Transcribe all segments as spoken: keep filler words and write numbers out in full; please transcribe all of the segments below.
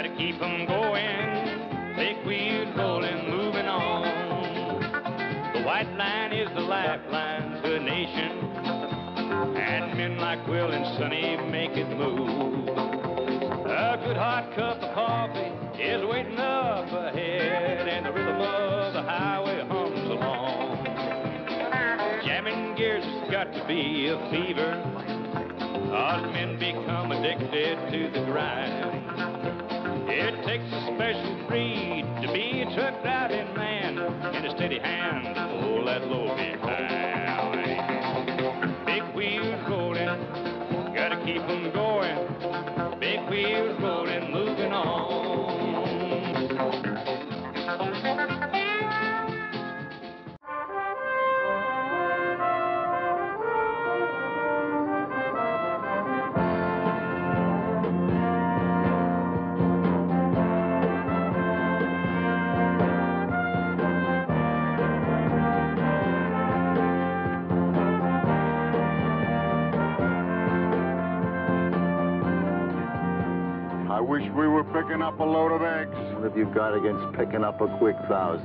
Gotta keep 'em going, big wheels rolling, moving on. The white line is the lifeline to a nation, and men like Will and Sonny make it move. A good hot cup of coffee is waiting up ahead, and the rhythm of the highway hums along. Jamming gears has got to be a fever, all men become addicted to the grind. It takes a special breed to be a truck driving man, and a steady hand to pull that load behind. Big wheels rolling, gotta keep 'em going. Big wheels rolling, moving on. I wish we were picking up a load of eggs. What have you got against picking up a quick thousand?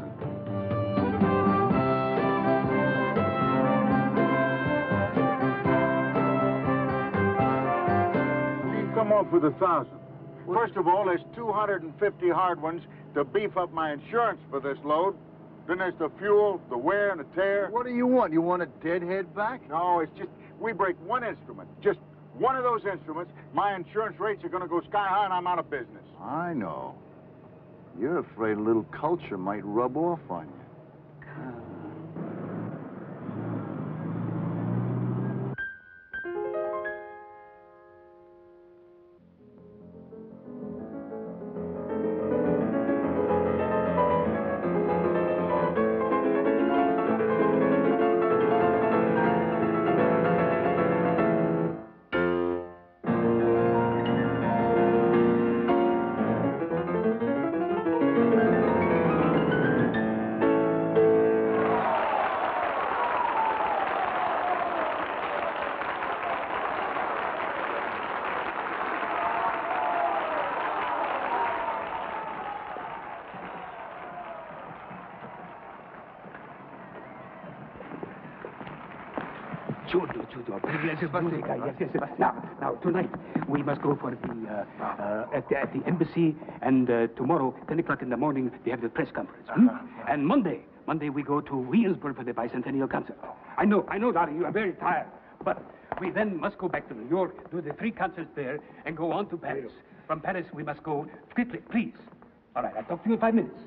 You come up with a thousand. First of all, there's two hundred fifty hard ones to beef up my insurance for this load. Then there's the fuel, the wear and the tear. What do you want? You want a deadhead back? No, it's just, we break one instrument. Just one of those instruments, my insurance rates are going to go sky high and I'm out of business. I know. You're afraid a little culture might rub off on you. Judo, judo. Yes, yes, yes, yes. Now, now, tonight, we must go for the, uh, uh, at, the at the embassy, and uh, tomorrow, ten o'clock in the morning, they have the press conference. Hmm? And Monday, Monday, we go to Williamsburg for the bicentennial concert. I know, I know, darling, you are very tired, but we then must go back to New York, do the three concerts there, and go on to Paris. From Paris, we must go quickly, please. All right, I'll talk to you in five minutes.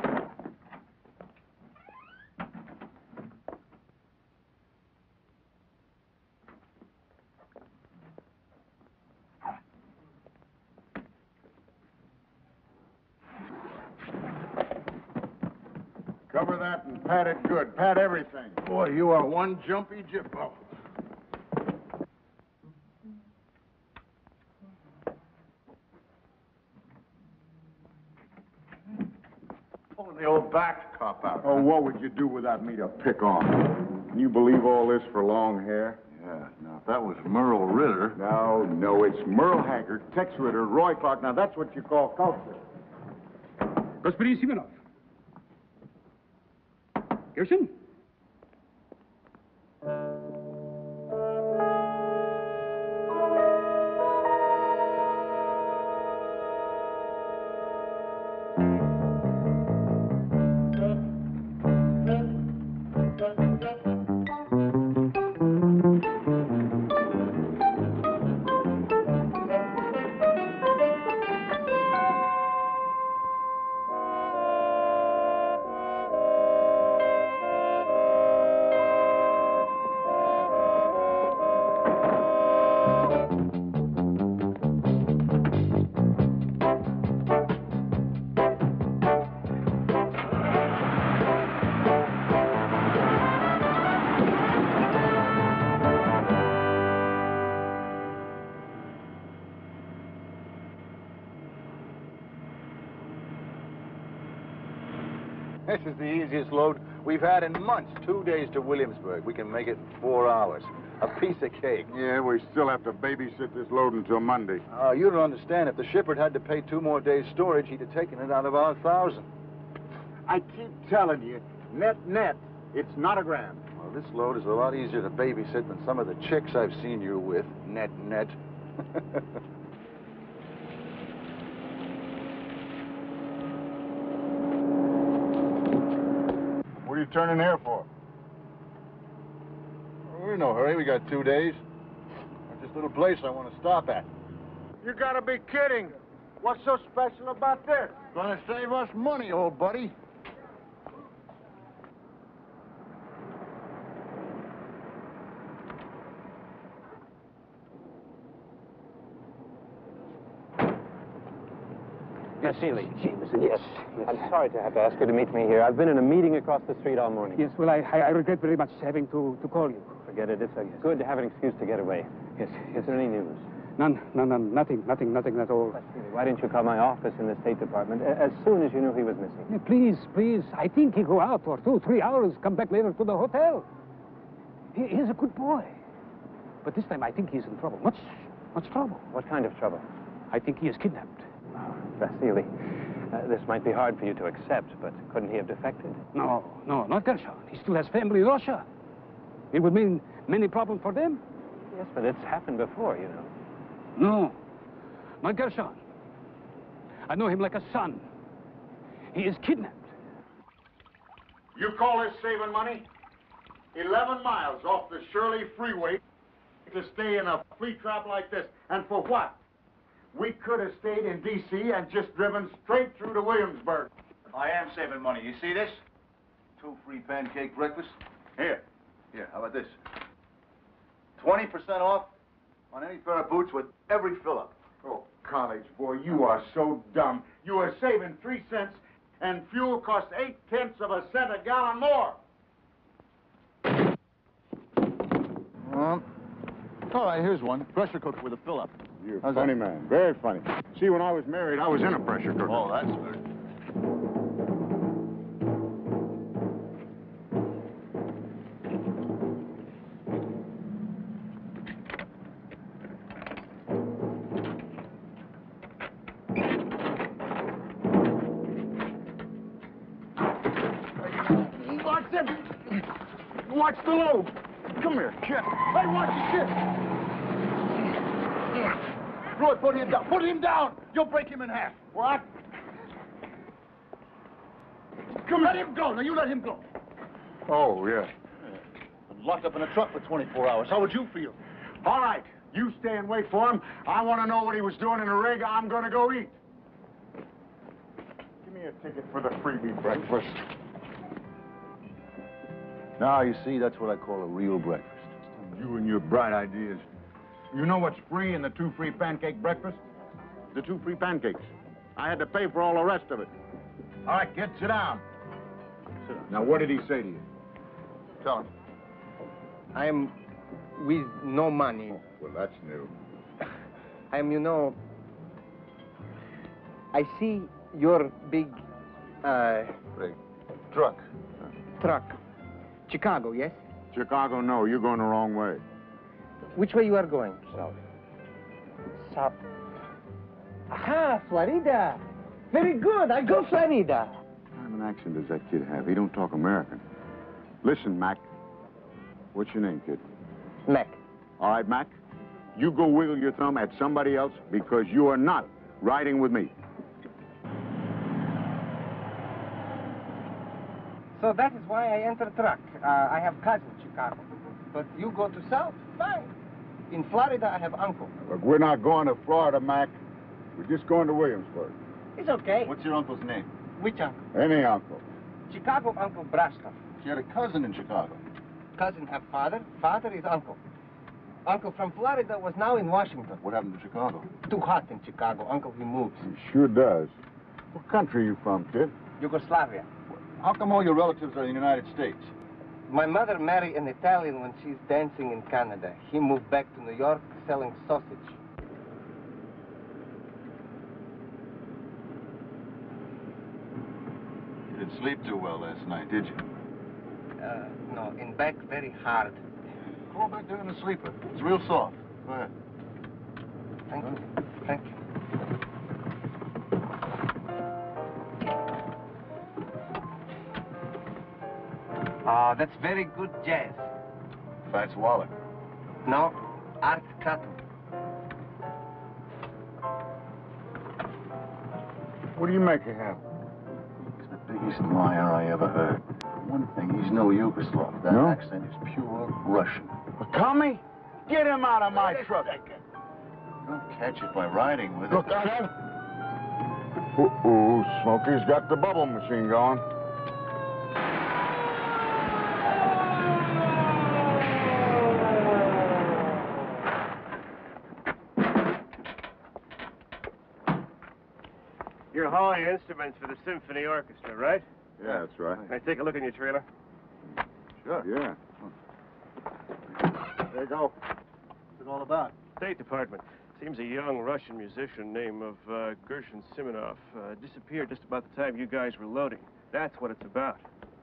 Cover that and pat it good. Pat everything. Boy, you are one jumpy jippo. Pulling the old back top out. Oh, what would you do without me to pick on? Can you believe all this for long hair? Yeah, now if that was Merle Ritter. No, no, it's Merle Haggard, Tex Ritter, Roy Clark. Now that's what you call culture. Господин Семенов. Gershon? This is the easiest load we've had in months. Two days to Williamsburg. We can make it in four hours. A piece of cake. Yeah, we still have to babysit this load until Monday. Uh, you don't understand. If the shipper had to pay two more days' storage, he'd have taken it out of our thousand. I keep telling you, net, net, it's not a grand. Well, this load is a lot easier to babysit than some of the chicks I've seen you with. Net, net. What are you turning here for? We're in no hurry. We got two days. There's this little place I want to stop at. You gotta be kidding. What's so special about this? Gonna save us money, old buddy. Yes, Seeley. Jameson, Yes. I'm sorry to have to ask you to meet me here. I've been in a meeting across the street all morning. Yes, well, I, I, I regret very much having to, to call you. Forget it. It's uh, good to have an excuse to get away. Yes, Is yes. there any news? None, none, none, nothing, nothing, nothing at all. But really, why didn't you call my office in the State Department a- as soon as you knew he was missing? Yeah, please, please. I think he go out for two, three hours, come back later to the hotel. He, he's a good boy. But this time I think he's in trouble. Much, much trouble. What kind of trouble? I think he is kidnapped. Oh, Vasily, uh, this might be hard for you to accept, but couldn't he have defected? No, no, not Gershon. He still has family in Russia. It would mean many problems for them. Yes, but it's happened before, you know. No, not Gershon. I know him like a son. He is kidnapped. You call this saving money? Eleven miles off the Shirley Freeway to stay in a flea trap like this. And for what? We could have stayed in D C and just driven straight through to Williamsburg. I am saving money. You see this? Two free pancake breakfasts. Here. Here, how about this? twenty percent off on any pair of boots with every fill-up. Oh, college boy, you are so dumb. You are saving three cents, and fuel costs eight-tenths of a cent a gallon more. Um, all right, here's one. Pressure cooker with a fill-up. You're a How's funny that? man. Very funny. See, when I was married, I was in a pressure cooker. Oh, that's good. Watch it! Watch the load! Come here, Chip. Hey, watch the ship! Roy, put him down. Put him down! You'll break him in half. What? Come let him go. Now, you let him go. Oh, yeah. I'm locked up in a truck for twenty-four hours. How would you feel? All right. You stay and wait for him. I want to know what he was doing in the rig. I'm going to go eat. Give me a ticket for the freebie breakfast. Now, you see, that's what I call a real breakfast. You and your bright ideas. You know what's free in the two free pancake breakfast? The two free pancakes. I had to pay for all the rest of it. All right, kid, sit down. Sit down. Now, what did he say to you? Tell him. I'm with no money. Well, that's new. I'm, you know, I see your big uh, Big truck. truck. Chicago, yes? Chicago, no. You're going the wrong way. Which way you are going? South. South. Aha, Florida. Very good. I go Florida. What kind of an accent does that kid have? He don't talk American. Listen, Mac. What's your name, kid? Mac. All right, Mac. You go wiggle your thumb at somebody else because you are not riding with me. So that is why I enter truck. Uh, I have cousin Chicago. But you go to South, fine. In Florida, I have uncle. Look, we're not going to Florida, Mac. We're just going to Williamsburg. It's okay. What's your uncle's name? Which uncle? Any uncle. Chicago Uncle Brasov. She had a cousin in Chicago. Cousin have father. Father is uncle. Uncle from Florida was now in Washington. What happened to Chicago? Too hot in Chicago. Uncle, he moves. He sure does. What country you from, kid? Yugoslavia. How come all your relatives are in the United States? My mother married an Italian when she's dancing in Canada. He moved back to New York selling sausage. didn't sleep too well last night, did you? Uh, no, in back very hard. Crawl back there in the sleeper. It's real soft. Go ahead. Thank you. Thank you. Ah, that's very good jazz. Fats Waller. No, Art Cotton. What do you make of him? He's the biggest liar I ever heard. One thing, he's no Yugoslav. That No? accent is pure Russian. Tommy, get him out of my truck. Don't catch it by riding with it. Look at him. Uh-oh, Smokey's got the bubble machine going. You're hauling instruments for the symphony orchestra, right? Yeah, that's right. Can I take a look in your trailer? Sure. Yeah. There you go. What's it all about? State Department. Seems a young Russian musician named of uh, Gershon Simonov uh, disappeared just about the time you guys were loading. That's what it's about.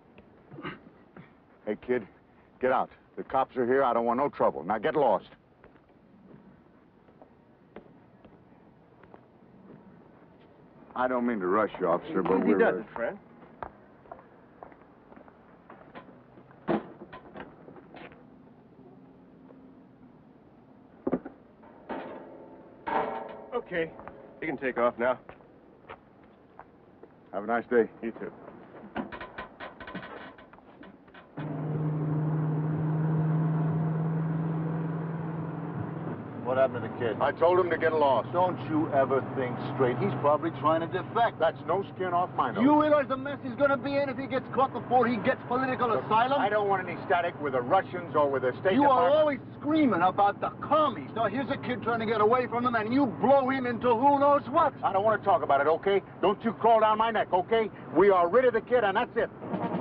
Hey, kid, get out. The cops are here. I don't want no trouble. Now get lost. I don't mean to rush you, officer, but Easy we're... does it, friend. Okay, you can take off now. Have a nice day. You too. What happened to the kid? I told him to get lost. Don't you ever think straight. He's probably trying to defect. That's no skin off my nose. You realize the mess he's going to be in if he gets caught before he gets political asylum? I don't want any static with the Russians or with the State You are Department. always screaming about the commies. Now, here's a kid trying to get away from them, and you blow him into who knows what. I don't want to talk about it, okay? Don't you crawl down my neck, okay? We are rid of the kid, and that's it.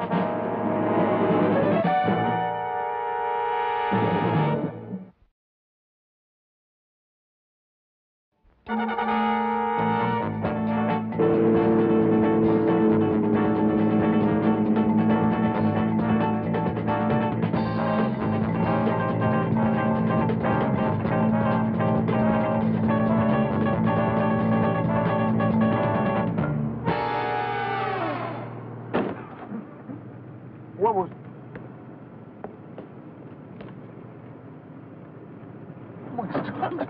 What was... What's done?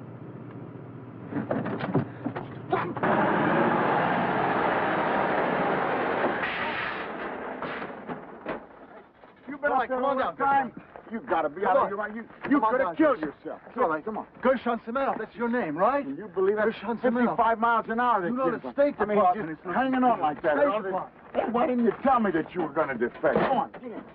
You've been like, come on down, time. You gotta be out of your mind. You, you could have killed yourself. It's all right. Come on. Gershon Simonov, that's your name, right? Can you believe it? Gershon Simonov. fifty-five miles an hour. You know kid's the on. State I mean, Department just is- hanging on like that. State All this- Department. Hey, why didn't you tell me that you were going to defect? Come on, get in.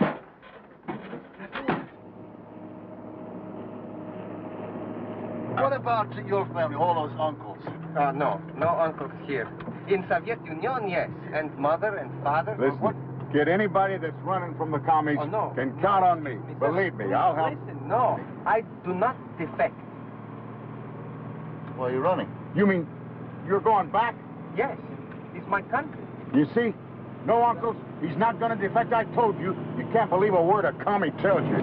What about your family, all those uncles? Uh, no, no uncles here. In Soviet Union, yes. And mother and father. Listen, What? kid, anybody that's running from the commies Oh, no. can count on me. Mister Believe me, Please I'll help. Listen, no. I do not defect. Why are you running? You mean you're going back? Yes, it's my country. You see? No, uncles, he's not going to defect. I told you. You can't believe a word a commie tells you.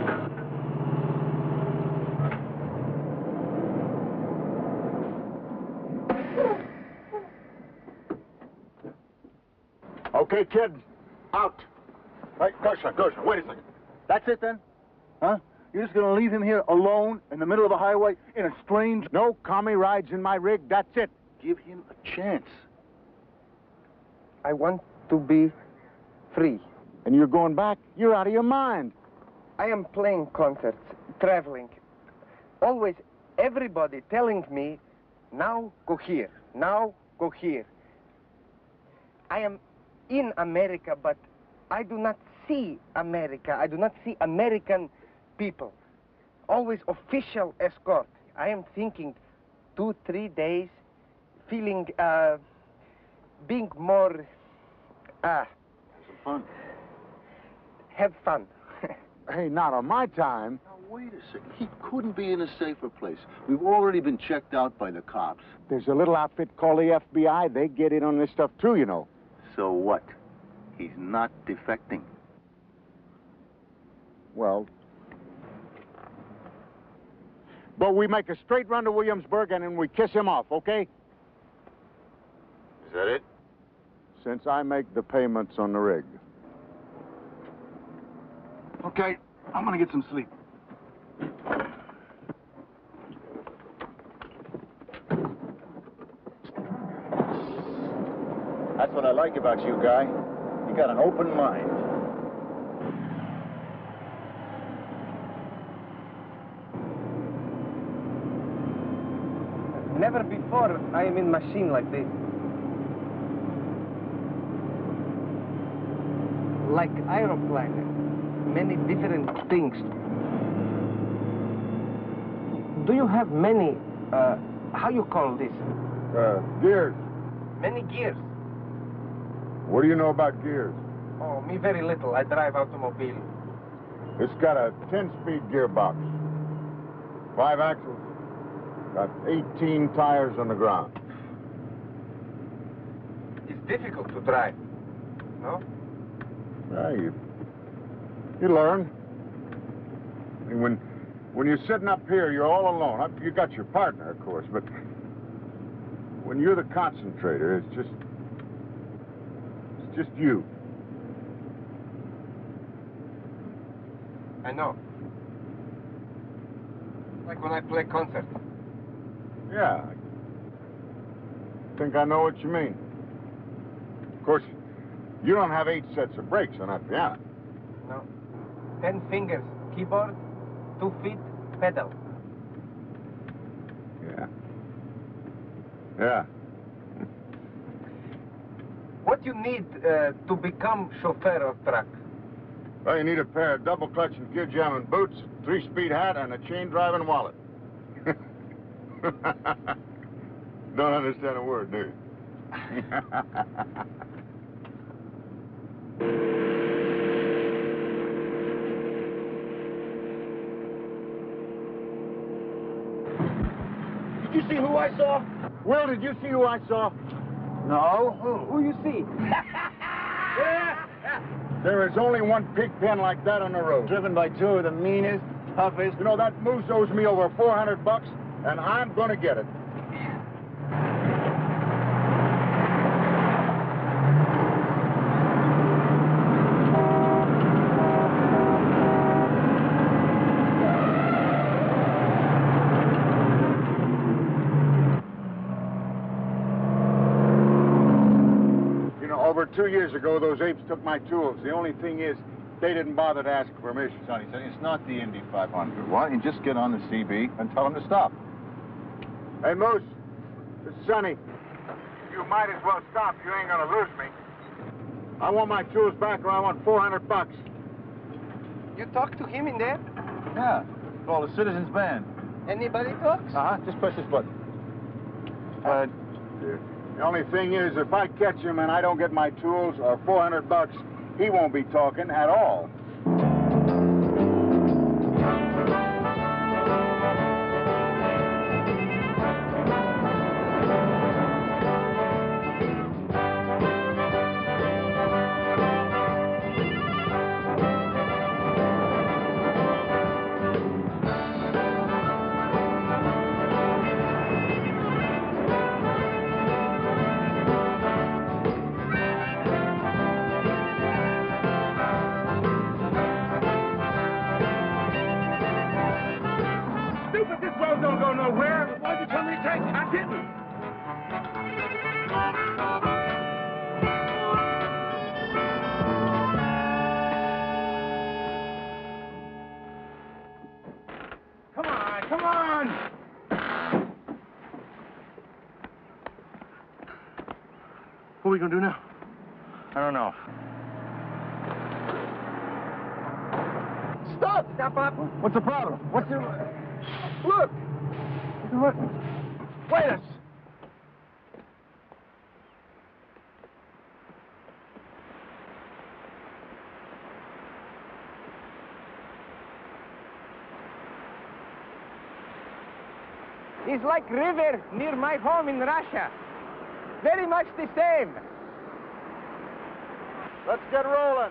Okay, kid. Out. Hey, Gershon, Gershon, wait a second. That's it then? Huh? You're just going to leave him here alone in the middle of a highway in a strange... No commie rides in my rig. That's it. Give him a chance. I want to be free. And you're going back? You're out of your mind. I am playing concerts, traveling. Always everybody telling me, now go here, now go here. I am in America, but I do not see America. I do not see American people. Always official escort. I am thinking two, three days, feeling, uh, being more, uh, Some fun. have fun. Hey, not on my time. Now, wait a second. He couldn't be in a safer place. We've already been checked out by the cops. There's a little outfit called the F B I. They get in on this stuff, too, you know. So what? He's not defecting. Well, but we make a straight run to Williamsburg and then we kiss him off, okay? Is that it? Since I make the payments on the rig. Okay, I'm gonna get some sleep. That's what I like about you, Guy. You got an open mind. Never before I am in machine like this. Like aeroplane, many different things. Do you have many, uh, how you call this? Uh, gears. Many gears. What do you know about gears? Oh, me very little. I drive automobile. It's got a ten-speed gearbox. Five axles. Got eighteen tires on the ground. It's difficult to drive, no? Yeah, you, you learn. I mean, when, when you're sitting up here, you're all alone. You got your partner, of course, but when you're the concentrator, it's just, it's just you. I know. Like when I play concert. Yeah, I think I know what you mean. Of course, you don't have eight sets of brakes on that piano. No. Ten fingers, keyboard, two feet, pedal. Yeah. Yeah. What you need uh, to become chauffeur of truck? Well, you need a pair of double clutch and gear jamming boots, three-speed hat, and a chain driving wallet. Don't understand a word, do you? Did you see who I saw? Will, did you see who I saw? No. Who? Who you see? There is only one pig pen like that on the road. Driven by two of the meanest, toughest... You know, that moose owes me over four hundred bucks, and I'm gonna get it. Two years ago, those apes took my tools. The only thing is, they didn't bother to ask permission. Sonny, Sonny, it's not the Indy five hundred. Why don't you just get on the C B and tell them to stop? Hey, Moose, this is Sonny. You might as well stop. You ain't gonna lose me. I want my tools back, or I want four hundred bucks. You talk to him in there? Yeah, it's called a citizen's band. Anybody talks? Uh-huh, just push this button. Uh, Dear. The only thing is, if I catch him and I don't get my tools or four hundred bucks, he won't be talking at all. What are we gonna do now? I don't know. Stop! Stop up! What's the problem? What's the... Look! What? Wait a... It's like river near my home in Russia. Very much the same. Let's get rolling.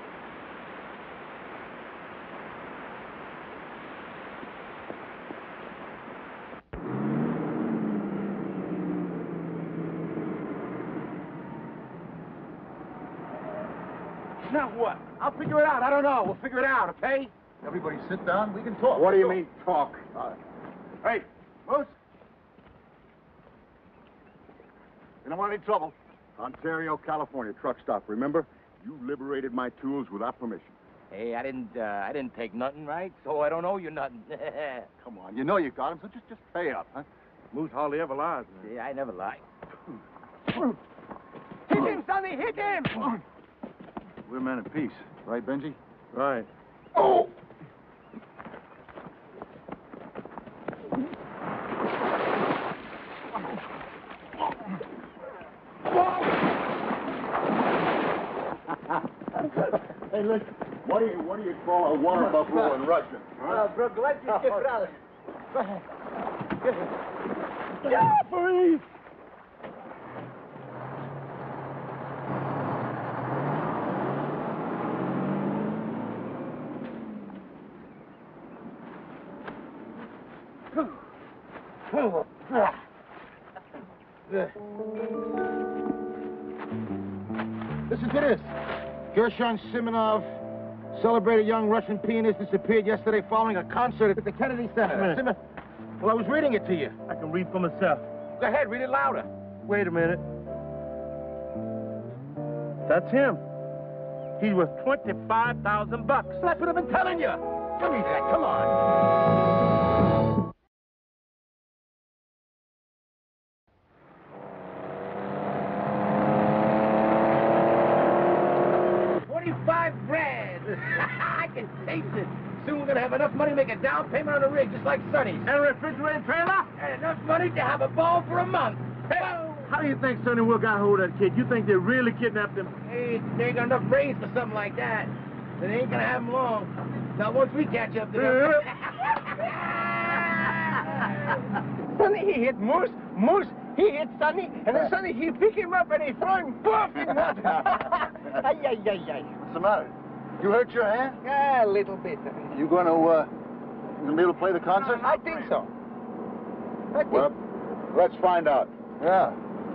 Now what? I'll figure it out. I don't know. We'll figure it out, okay? Everybody sit down. We can talk. What do you mean, talk? Uh, hey, Moose. You don't want any trouble. Ontario, California, truck stop, remember? You liberated my tools without permission. Hey, I didn't, uh, I didn't take nothing, right? So I don't owe you nothing. Come on, you know you got him, so just, just pay up, huh? Moose hardly ever lies, man. Yeah, I never lie. Hit him, Sonny, hit him! We're men of peace, right, Benji? Right. Oh! Hey, listen, what do you what do you call a water buffalo in Russian? Huh? Yeah, please! Listen to this. Gershon Simonov, celebrated young Russian pianist, disappeared yesterday following a concert at the Kennedy Center. Sim- well, I was reading it to you. I can read for myself. Go ahead, read it louder. Wait a minute. That's him. He's worth twenty-five thousand bucks. That's what I've been telling you. Give me that, come on. Twenty-five grand. I can taste it. Soon we're gonna have enough money to make a down payment on a rig, just like Sonny's. And a refrigerator trailer? And enough money to have a ball for a month. Hey, How do you think Sonny Will got hold of that kid? You think they really kidnapped him? hey, they ain't got enough brains for something like that. They ain't gonna have him long. Not once we catch up to them. Sonny, he hit Moose. Moose, he hit Sonny. And then Sonny, he pick him up and he throw him boom in water. Ay, ay, ay, ay. What's the matter? You hurt your hand? Ah, a little bit. You gonna, uh, you gonna be able to play the concert? I think so. I think Well, let's find out. Yeah.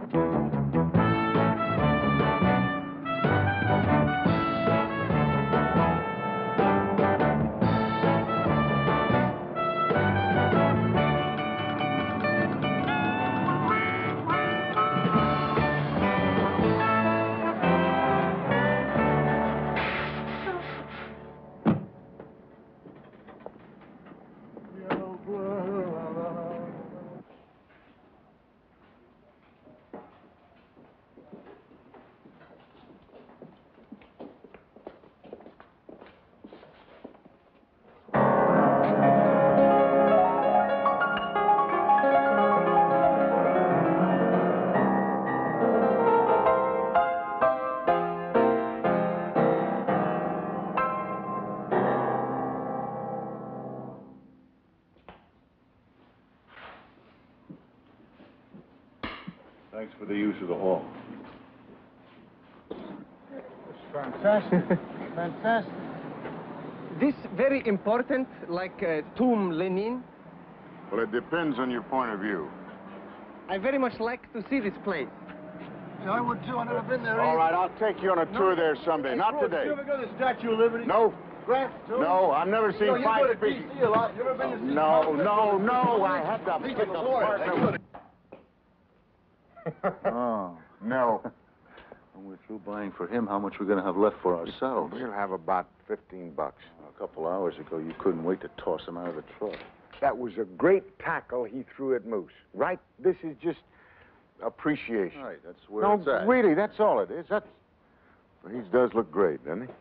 Thanks for the use of the hall. It's fantastic. Fantastic. this very important, like uh, Tomb Lenin. Well, it depends on your point of view. I very much like to see this place. Yeah, I would too. I've never been there. All either. right, I'll take you on a tour there someday. Not today. You ever go to the Statue of Liberty? No. Grant, too? No, I've never seen No, you five go to feet. D C a lot. You ever been to see No, no, no. I had to Speak pick of the a Lord. partner. Oh. No. When we're through buying for him, how much we're going to have left for ourselves? We'll have about fifteen bucks. A couple hours ago, you couldn't wait to toss him out of the truck. That was a great tackle he threw at Moose, right? This is just appreciation. Right, that's where No, it's at. really, that's all it is. That's... Well, he does look great, doesn't he?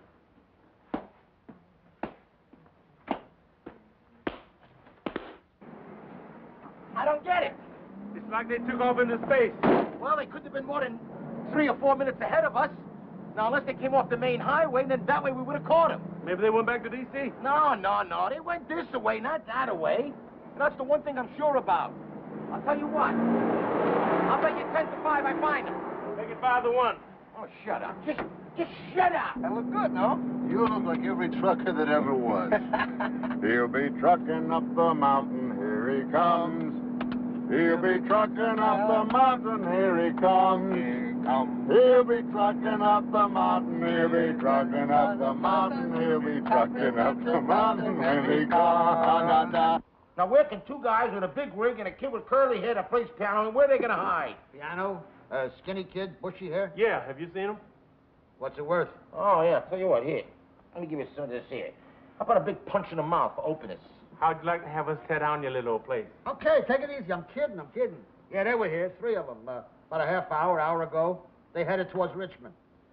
I don't get it. It's like they took off into space. Well, they couldn't have been more than three or four minutes ahead of us. Now, unless they came off the main highway, then that way we would have caught them. Maybe they went back to D C? No, no, no. They went this way, not that way. And that's the one thing I'm sure about. I'll tell you what. I'll bet you ten to five I find them. Make it five to one. Oh, shut up. Just, Just shut up. I look good, no? You look like every trucker that ever was. He'll be trucking up the mountain, here he comes. He'll be trucking up the mountain, here he comes. Here he comes. He'll be trucking up the mountain, he'll be trucking up the mountain, he'll be trucking up the mountain when he comes. Now, where can two guys with a big rig and a kid with curly hair that plays piano, and where are they going to hide? Piano? Uh, skinny kid, bushy hair? Yeah, have you seen him? What's it worth? Oh, yeah, tell you what, here. Let me give you some of this here. How about a big punch in the mouth for openness? How'd you like to have us tear down your little old place? Okay, take it easy. I'm kidding, I'm kidding. Yeah, they were here, three of them. Uh, about a half hour, hour ago. They headed towards Richmond.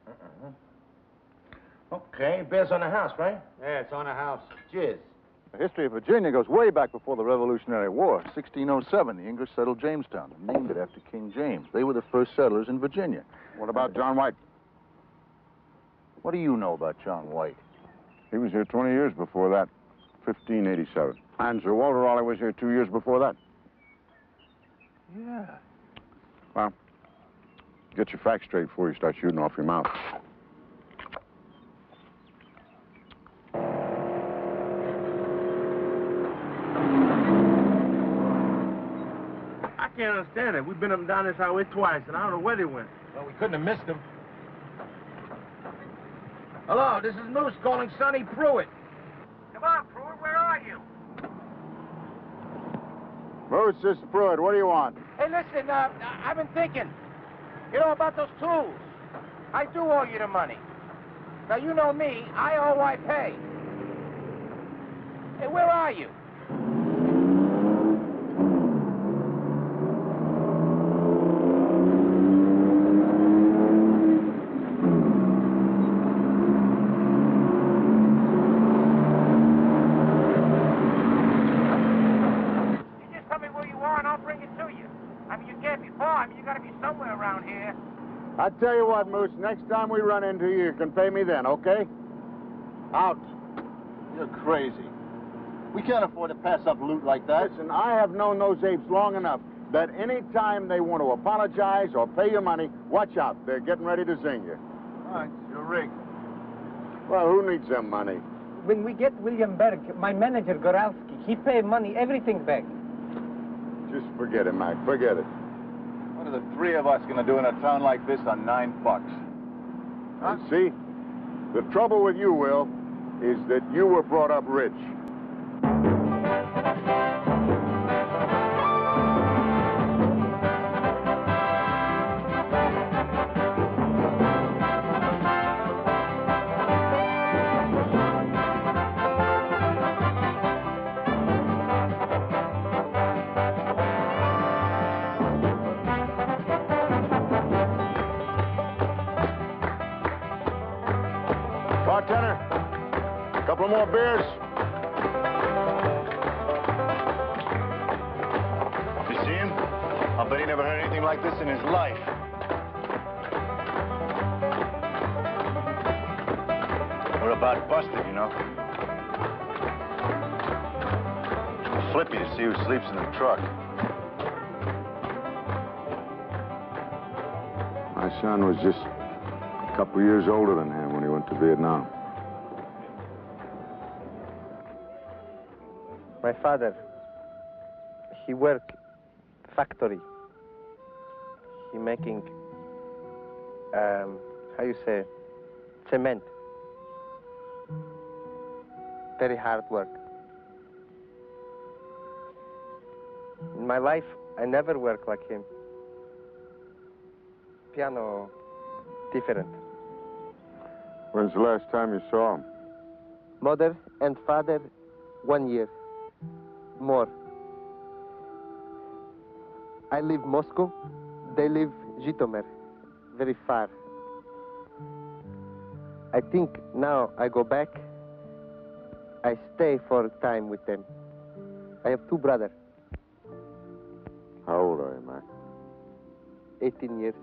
Uh-uh. Okay, bears on the house, right? Yeah, it's on a house. Cheers. The history of Virginia goes way back before the Revolutionary War. sixteen oh seven, the English settled Jamestown and named it after King James. They were the first settlers in Virginia. What about John White? What do you know about John White? He was here twenty years before that, fifteen eighty-seven. And Sir Walter Raleigh was here two years before that. Yeah. Well, get your facts straight before you start shooting off your mouth. I can't understand it. We've been up and down this highway twice, and I don't know where they went. Well, we couldn't have missed them. Hello, this is Moose calling Sonny Pruitt. Come on, Pruitt, where are you? Moose, this is Pruitt. What do you want? Hey, listen, uh, I've been thinking. You know about those tools? I do owe you the money. Now, you know me. I owe, I pay. Hey, where are you? I tell you what, Moose, next time we run into you, you can pay me then, okay? Out. You're crazy. We can't afford to pass up loot like that. Listen, I have known those apes long enough that any time they want to apologize or pay you money, watch out. They're getting ready to zing you. All right, you're rigged. Well, who needs them money? When we get William Berg, my manager, Goralski, he pay money, everything back. Just forget it, Mac. Forget it. What are the three of us going to do in a town like this on nine bucks? Huh? See? The trouble with you, Will, is that you were brought up rich. Bartender, a couple more beers. You see him? I'll bet he never heard anything like this in his life. We're about busted, you know. Flippy to see who sleeps in the truck. My son was just a couple years older than him when he went to Vietnam. My father, he work factory. He making, um, how you say, cement. Very hard work. In my life, I never work like him. Piano, different. When's the last time you saw him? Mother and father, one year. More. I live Moscow, they live Zhytomyr, very far. I think now I go back, I stay for time with them. I have two brothers. How old are you, Mac? eighteen years.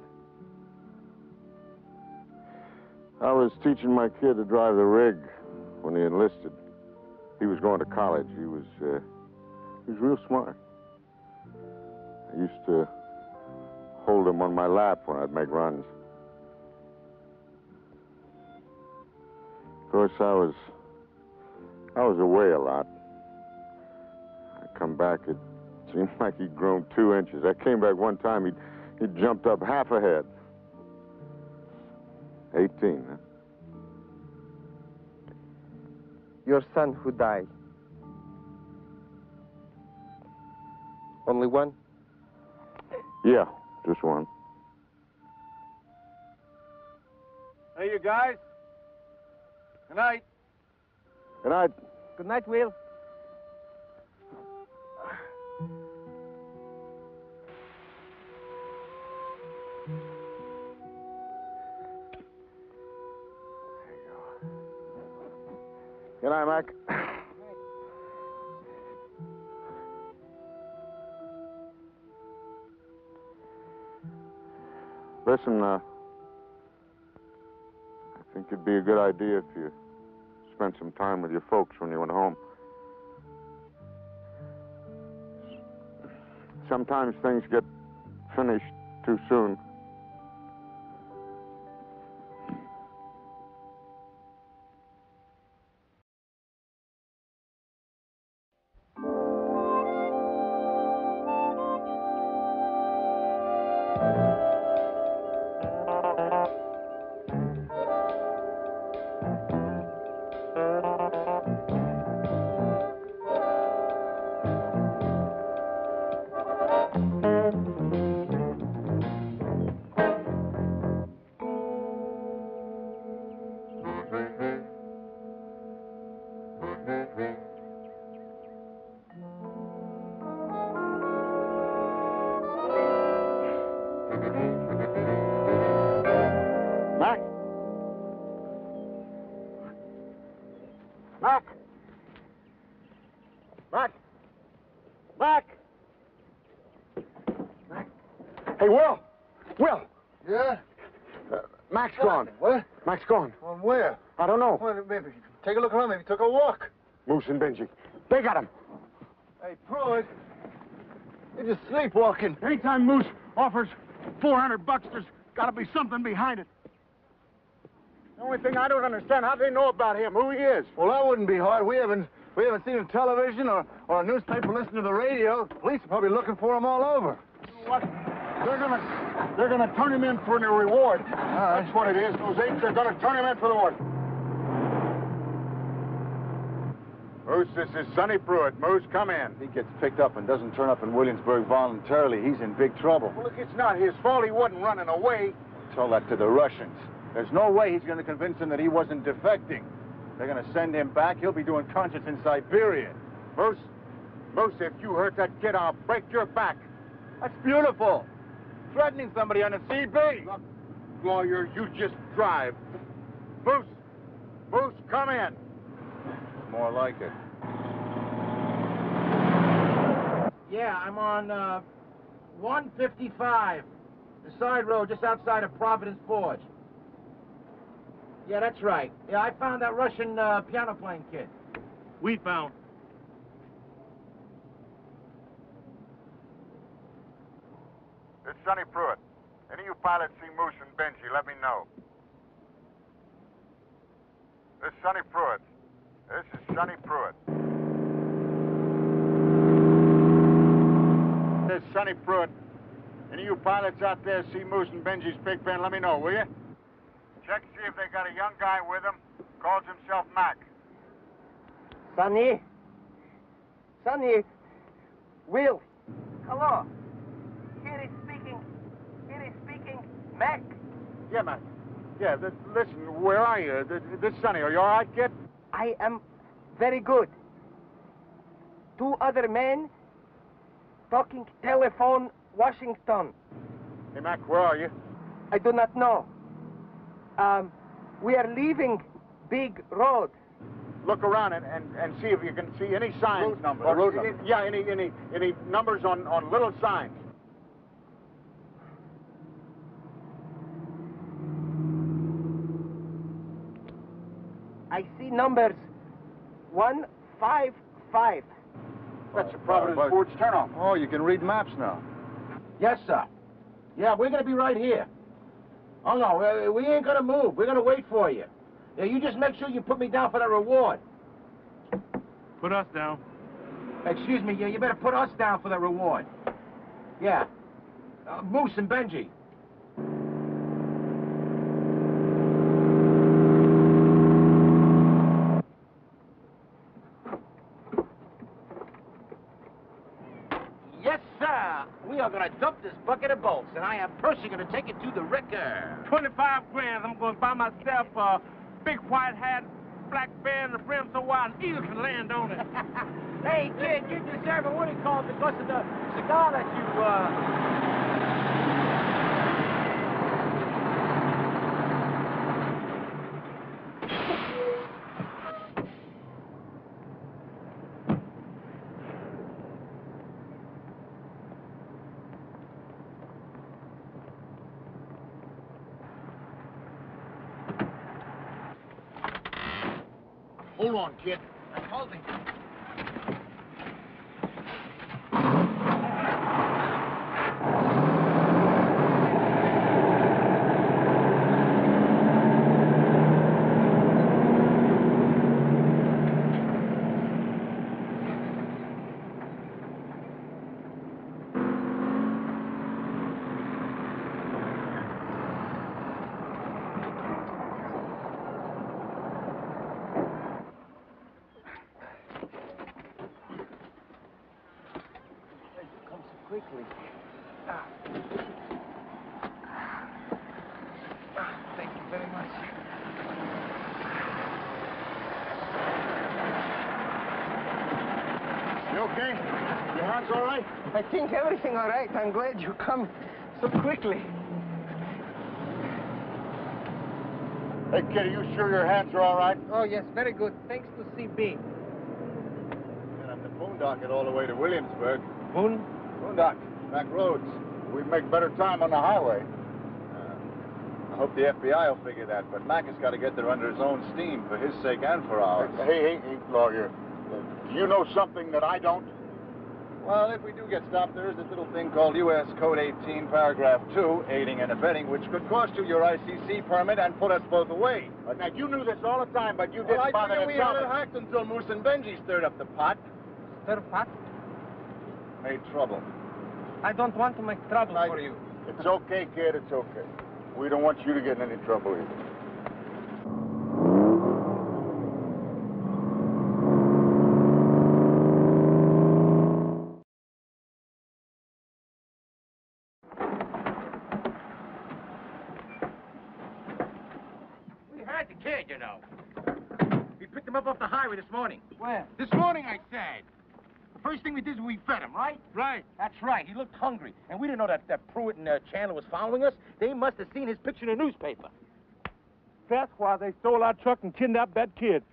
I was teaching my kid to drive the rig when he enlisted. He was going to college. He was, uh, he was real smart. I used to hold him on my lap when I'd make runs. Of course, I was, I was away a lot. I come back, it seemed like he'd grown two inches. I came back one time, he'd, he'd jumped up half a head. eighteen, huh? Your son who died. Only one? Yeah, just one. Hey, you guys. Good night. Good night. Good night, Will. Good night, Mac. Listen, uh, I think it'd be a good idea if you spent some time with your folks when you went home. Sometimes things get finished too soon. Mac! Mac! Mac! Mac! Hey, Will! Will! Yeah? Uh, Mac's What? gone. What? Mac's gone. On where? I don't know. Well, maybe take a look around. Maybe he took a walk. Moose and Benji. They got him. Hey, Pruitt. You're just sleepwalking. Anytime Moose offers four hundred bucks, there's got to be something behind it. The only thing I don't understand, how do they know about him, who he is? Well, that wouldn't be hard. We haven't we haven't seen him on television or, or a newspaper, listened to the radio. Police are probably looking for him all over. What? They're gonna they're gonna turn him in for a reward. right. That's what it is. Those apes are gonna turn him in for the reward. Moose, this is Sonny Pruitt. Moose, come in. If he gets picked up and doesn't turn up in Williamsburg voluntarily, he's in big trouble. Well, look, it's not his fault. He wasn't running away. Tell that to the Russians. There's no way he's going to convince them that he wasn't defecting. They're going to send him back. He'll be doing concerts in Siberia. Moose, Moose, if you hurt that kid, I'll break your back. That's beautiful. Threatening somebody on a C B. Look, lawyer, you just drive. Moose, Moose, come in. More like it. Yeah, I'm on uh, one fifty-five, the side road just outside of Providence Forge. Yeah, that's right. Yeah, I found that Russian uh, piano playing kid. We found. It's Sonny Pruitt. Any of you pilots see Moose and Benji, let me know. This is Sonny Pruitt. This is Sonny Pruitt. This is Sonny Pruitt. Any of you pilots out there see Moose and Benji's pig pen, let me know, will you? Check to see if they got a young guy with them. Calls himself Mac. Sonny? Sonny? Will? Hello. Here is speaking. Here is speaking. Mac. Yeah, Mac. Yeah, th listen, where are you? Th this is Sonny. Are you all right, kid? I am very good. Two other men talking telephone, Washington. Hey, Mac, where are you? I do not know. Um, we are leaving Big Road. Look around and, and, and see if you can see any signs. Road number, Or, road number. Yeah, any any any numbers on, on little signs. I see numbers one five five. That's the Providence but- Forge turnoff. Oh, you can read maps now. Yes, sir. Yeah, we're gonna be right here. Oh, no, uh, we ain't gonna move. We're gonna wait for you. Yeah, you just make sure you put me down for the reward. Put us down. Excuse me, yeah, you better put us down for the reward. Yeah. Uh, Moose and Benji. Yes, sir. We are going to dump this bucket of bolts, and I am personally going to take it to the wrecker. twenty-five grand. I'm going to buy myself a big white hat, black band, and a brim so wide an eagle can land on it. Hey, kid, you deserve a what do you call it because of the cigar that you, uh... Hold on, kid. I'm holding. Quickly. Ah. Ah, thank you very much. You okay? Your hands all right? I think everything all right. I'm glad you come so quickly. Hey, kid, are you sure your hands are all right? Oh, yes, very good. Thanks to C B. Then I'm the boondock it all the way to Williamsburg. Moon? Boondock, back roads. We'd make better time on the highway. Uh, I hope the F B I will figure that, but Mac has got to get there under his own steam for his sake and for ours. Hey, hey, hey, lawyer. Uh, do you know something that I don't? Well, if we do get stopped, there is this little thing called U S Code eighteen, Paragraph two, aiding and abetting, which could cost you your I C C permit and put us both away. Uh, now, you knew this all the time, but you didn't Well, I bother figured to we tell had me. it hacked until Moose and Benji stirred up the pot. Sir, what? Made trouble. I don't want to make trouble Nice for to you. It's okay, kid, it's okay. We don't want you to get in any trouble either. We had the kid, you know. We picked him up off the highway this morning. Where? This morning, I said. The first thing we did was we fed him, right? Right. That's right. He looked hungry. And we didn't know that, that Pruitt and uh, Chandler was following us. They must have seen his picture in the newspaper. That's why they stole our truck and kidnapped that kid.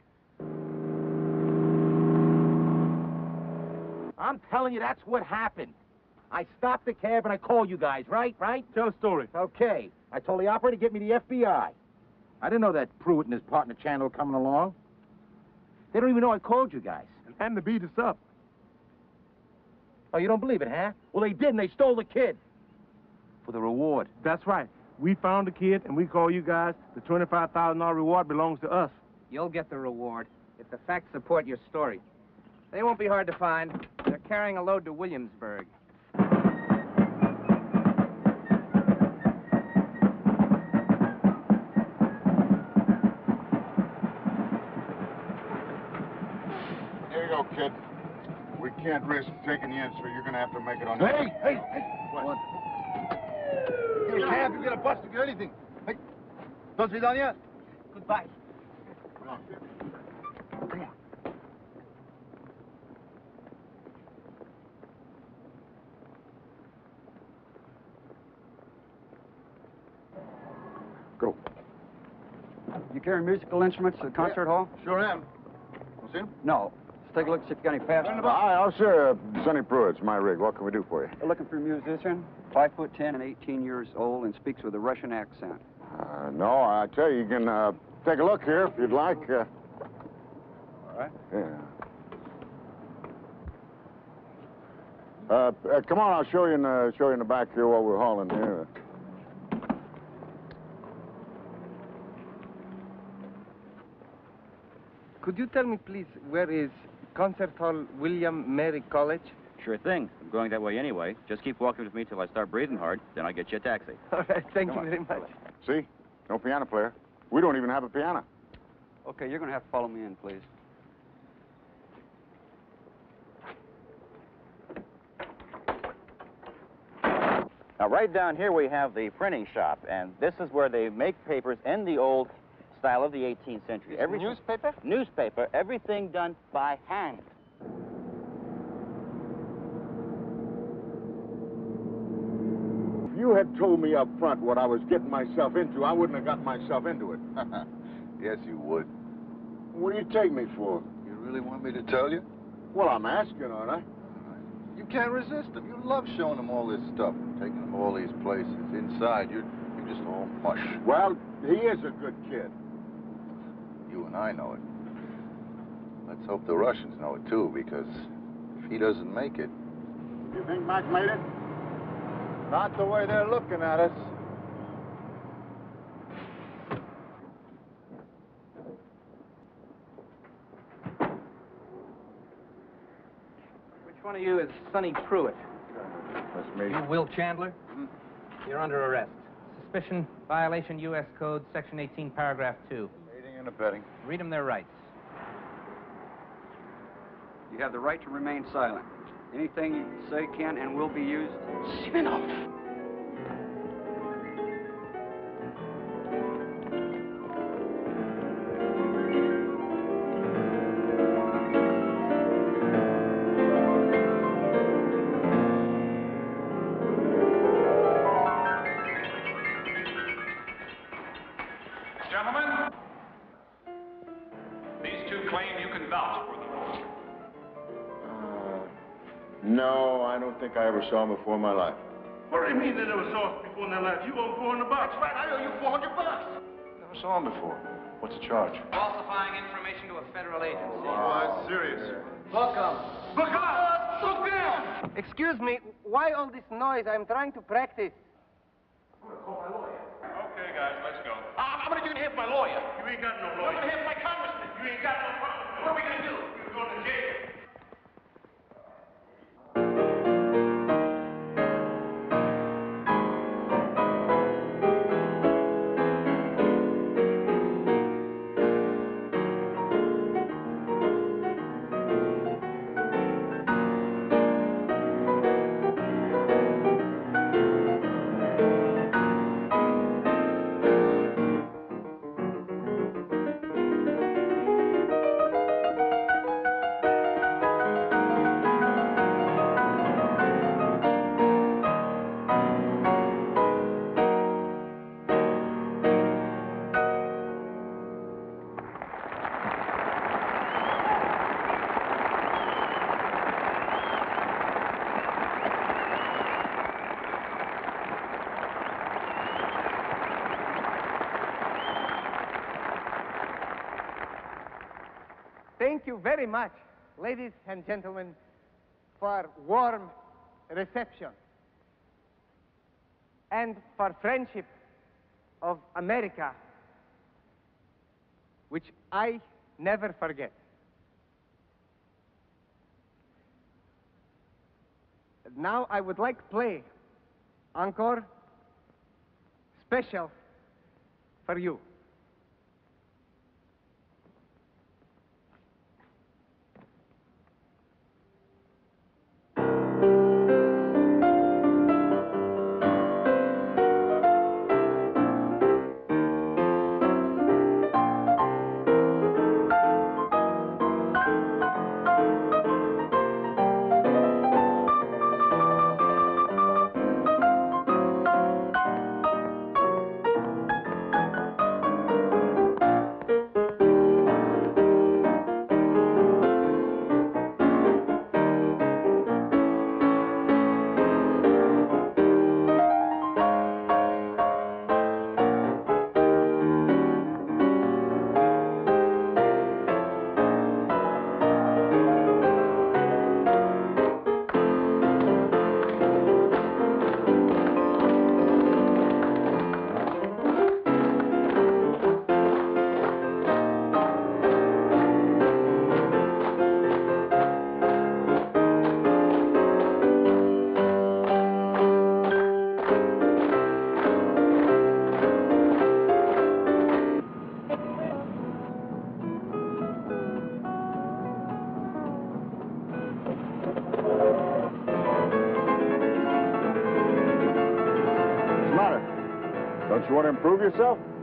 I'm telling you, that's what happened. I stopped the cab and I called you guys, right? Right? Tell a story. Okay. I told the operator to get me the F B I. I didn't know that Pruitt and his partner Chandler were coming along. They don't even know I called you guys. And to beat us up. Oh, you don't believe it, huh? Well, they did, and they stole the kid. For the reward. That's right. We found the kid, and we call you guys. The twenty-five thousand dollar reward belongs to us. You'll get the reward if the facts support your story. They won't be hard to find. They're carrying a load to Williamsburg. Here you go, kid. We can't risk taking you in, so you're going to have to make it on your Hey, own. hey, hey. What? You get a cab, you get a bus, you get anything. Hey, don't be done yet? Goodbye. Come on, kid. Come on. Go. You carry musical instruments to the concert Yeah, hall? Sure am. Want to see him? No. Let's take a look, see if you got any fast. Hi, officer. Uh, Sonny Pruitt's my rig. What can we do for you? We're looking for a musician, five foot ten and eighteen years old, and speaks with a Russian accent. Uh, no, I tell you, you can uh, take a look here if you'd like. Uh, All right. yeah. Uh, uh, come on, I'll show you in the show you in the back here while we're hauling here. Could you tell me, please, where is Concert Hall William Mary College? Sure thing. I'm going that way anyway. Just keep walking with me till I start breathing hard, then I'll get you a taxi. All right, thank Come you on. very much. See? No piano player. We don't even have a piano. Okay, you're going to have to follow me in, please. Now, right down here we have the printing shop, and this is where they make papers in the old style of the eighteenth century. Every newspaper? Newspaper, everything done by hand. If you had told me up front what I was getting myself into, I wouldn't have got myself into it. Yes, you would. What do you take me for? You really want me to tell you? Well, I'm asking, aren't I? You can't resist them. You love showing them all this stuff, taking them all these places. Inside, you're, you're just all mush. Well, he is a good kid. You and I know it. Let's hope the Russians know it, too, because if he doesn't make it... You think Mac made it? Not the way they're looking at us. Which one of you is Sonny Pruitt? That's me. You Will Chandler? Mm-hmm. You're under arrest. Suspicion, violation U S Code, Section eighteen, Paragraph two. Aiding and abetting. Read them their rights. You have the right to remain silent. Anything you say can and will be used. Simonov! Gentlemen, these two claim you can vouch for them. No, I don't think I ever saw him before in my life. What do you mean they never saw us before in their life? You owe four hundred bucks. That's right, I owe you four hundred bucks. Never saw him before. What's the charge? Falsifying information to a federal agency. Oh, that's serious. Book 'em. Look out! Look down! Excuse me, why all this noise? I'm trying to practice. Okay, guys, let's go. I'm, I'm gonna do here for my lawyer. You ain't got no lawyer. I'm gonna hear for my congressman. You ain't got no problem. What are we gonna do? You're going to jail. Thank you very much, ladies and gentlemen, for warm reception and for friendship of America, which I never forget. Now I would like to play encore special for you. You want to improve yourself?